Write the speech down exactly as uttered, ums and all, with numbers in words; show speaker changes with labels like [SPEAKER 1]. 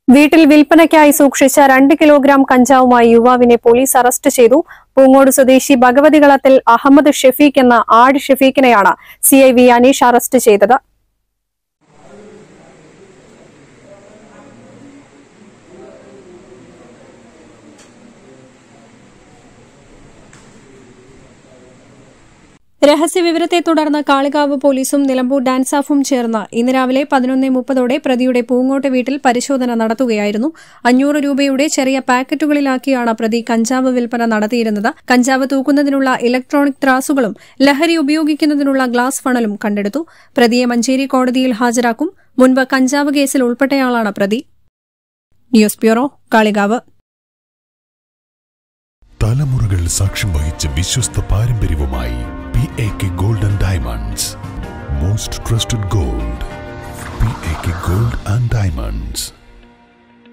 [SPEAKER 1] വീട്ടിൽ വിൽപ്പനയ്ക്കായി സൂക്ഷിച്ച രണ്ട് കിലോഗ്രാം കഞ്ചാവുമായി യുവാവിനെ പോലീസ് അറസ്റ്റ് ചെയ്തു. പൂങ്ങോട് സ്വദേശി ഭഗവതികളത്തിൽ അഹമ്മദ് ഷെഫീഖ് എന്ന ആട് ഷെഫീഖിനെയാണ് C I V Aneesh arrest ചെയ്തത്. രഹസ്യവിവരത്തെ തുടർന്ന് കാളികാവ് പോലീസും നിലമ്പൂർ ഡാൻസാഫും ചേർന്ന് ഇന്ന് രാവിലെ പതിനൊന്ന് മുപ്പതോടെ പ്രതിയുടെ പൂങ്ങോട്ട് വീട്ടിൽ പരിശോധന നടത്തുകയായിരുന്നു. അഞ്ഞൂറ് രൂപയുടെ ചെറിയ പാക്കറ്റുകളിലാക്കിയാണ് പ്രതി കഞ്ചാവ് വിൽപ്പന നടത്തിയിരുന്നത്. കഞ്ചാവ് തൂക്കുന്നതിനുള്ള ഇലക്ട്രോണിക് ത്രാസുകളും ലഹരി ഉപയോഗിക്കുന്നതിനുള്ള ഗ്ലാസ് ഫണലും കണ്ടെടുത്തു. പ്രതിയെ മഞ്ചേരി കോടതിയിൽ ഹാജരാക്കും. മുൻപ് കഞ്ചാവ് കേസിൽ ഉൾപ്പെട്ടയാളാണ് പ്രതി. News bureau, Kalikavu.
[SPEAKER 2] തലമുറകൾ സാക്ഷ്യം വഹിച്ച വിശ്വസ്ത പാരമ്പര്യവുമായി P A K Gold and Diamonds. Most trusted gold. P A K Gold and Diamonds.